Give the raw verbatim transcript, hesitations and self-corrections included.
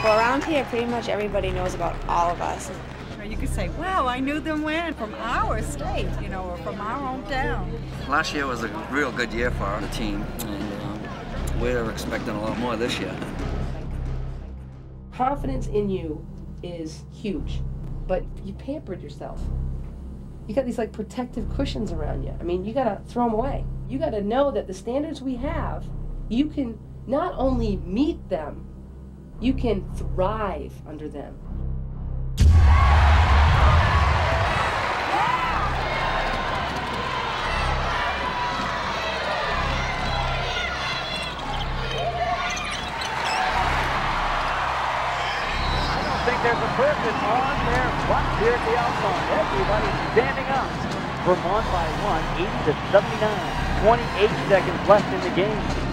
Well, around here, pretty much everybody knows about all of us. You could say, wow, I knew them when from our state, you know, or from our hometown. Last year was a real good year for the team, and um, we're expecting a lot more this year. Confidence in you is huge, but you pampered yourself. You got these like protective cushions around you. I mean, you gotta throw them away. You gotta know that the standards we have, you can not only meet them, you can thrive under them. I think there's a person on their butts here at the outside. Everybody's standing up. Vermont by one, eighty to seventy-nine. twenty-eight seconds left in the game.